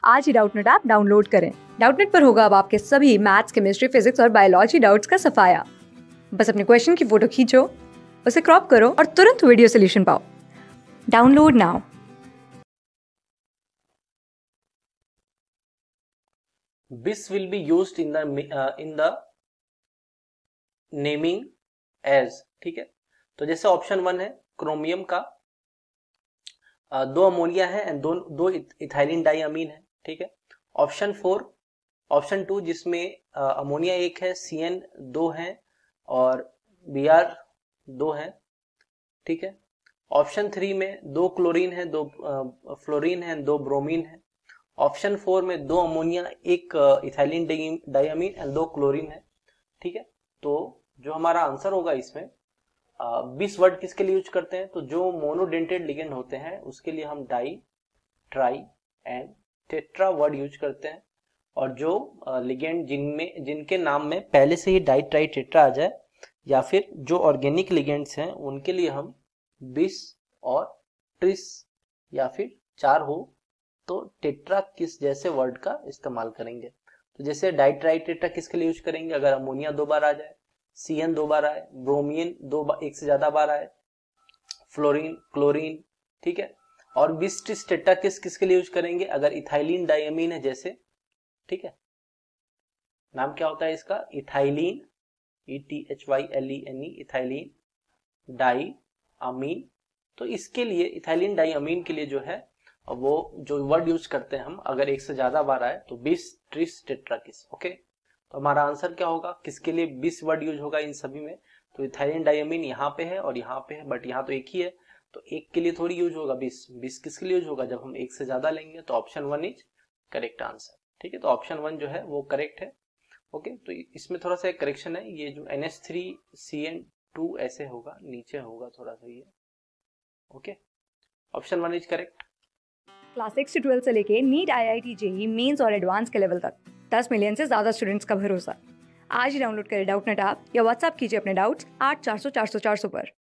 आज ही Doubtnet app download करें। डाउटनेट पर होगा अब आपके सभी मैथ्स, केमिस्ट्री, फिजिक्स और बायोलॉजी डाउट्स का सफाया। बस अपने क्वेश्चन की फोटो खींचो, उसे क्रॉप करो और तुरंत वीडियो सोल्यूशन पाओ। Download now. This will be used in the naming edge. ठीक है, तो जैसे ऑप्शन 1 है क्रोमियम का दो अमोनिया है एंड दो इथाइलिन डाइअमीन है। ठीक है, ऑप्शन 4, ऑप्शन 2 जिसमें अमोनिया 1 है, CN 2 है और Br 2 है। ठीक है, ऑप्शन 3 में दो क्लोरीन है, दो फ्लोरीन है, दो ब्रोमीन है। ऑप्शन 4 में दो अमोनिया, एक इथाइलिन डाइअमीन एंड दो क्लोरीन है। ठीक है, तो जो हमारा आंसर होगा इसमें 20 वर्ड किसके लिए यूज करते हैं, तो जो मोनोडेंटेड लिगेंड होते हैं उसके लिए हम di, tri and tetra word use करते हैं। और जो लिगेंड जिनके नाम में पहले से ही डाई, ट्राई, टेट्रा आ जाए या फिर जो ऑर्गेनिक लिगेंड्स हैं उनके लिए हम 20 और ट्रिस या फिर 4 हो तो टेट्रा किस जैसे वर्ड का इस्तेमाल करेंगे। तो जैसे डाई, ट्राई, टेट्रा किसके लिए यूज करेंगे, अगर अमोनिया 2 बार आ जाए, CN 2 बार आए, ब्रोमियन एक से ज्यादा बार आए, फ्लोरीन, क्लोरीन। ठीक है, और 20 ट्रिस टेट्रा किसके लिए यूज करेंगे, अगर इथाइलिन डाइअमीन है जैसे। ठीक है, नाम क्या होता है इसका, ethylene, ETHYLENE, ethylene di amine. तो इसके लिए इथाइलिन डाई अमीन के लिए जो है वो जो वर्ड यूज करते हैं हम, अगर एक से ज्यादा बार आए तो 20 ट्रिस टेट्रा किस। ओके, तो हमारा आंसर क्या होगा, किसके लिए 20 वर्ड यूज होगा इन सभी में, तो इथाइलिन डाइअमीन यहाँ पे है और यहाँ पे है, बट यहाँ तो एक ही है तो एक के लिए थोड़ी यूज होगा 20 किसके लिए यूज होगा, जब हम एक से ज्यादा लेंगे। तो ऑप्शन 1 इज करेक्ट आंसर। ठीक है, तो ऑप्शन 1 जो है वो करेक्ट है। ओके, तो इसमें थोड़ा सा एक करेक्शन है, ये जो NH3CN2 ऐसे होगा, नीचे होगा थोड़ा सा ये। Okay, option 1 is correct. Class 6 से 12 से लेके नीट, IIT, JEE मेंस और एडवांस के लेवल तक 10 मिलियन से ज्यादा स्टूडेंट्स का भरोसा। आज ही डाउनलोड करें डाउटनेट ऐप या व्हाट्सएप कीजिए अपने डाउट्स 8400 400 400 पर।